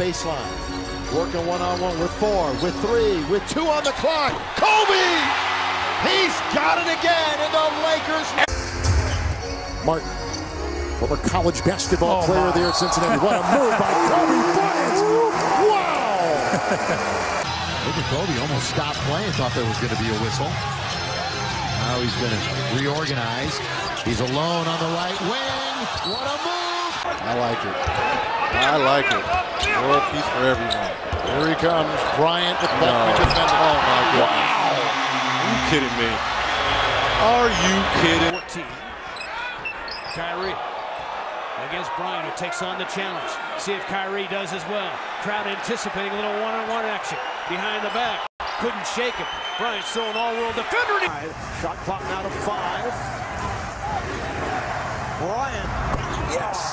baseline. Working one-on-one with 4, with 3, with 2 on the clock. Kobe! He's got it again, and the Lakers. Martin, former college basketball player there at Cincinnati. What a move by Kobe Bryant! Wow! Look at Kobe, almost stopped playing, thought there was going to be a whistle. Now he's going to reorganize. He's alone on the right wing. What a move! I like it. I like it. World peace for everyone. Here he comes, Bryant with Buckman defending. Oh my goodness. Wow. Are you kidding me? Are you kidding? 14. Kyrie against Bryant, who takes on the challenge. See if Kyrie does as well. Crowd anticipating a little one-on-one action. Behind the back. Couldn't shake him. Bryant's throwing all-world defender. Shot clock now to 5. Bryant. Yes.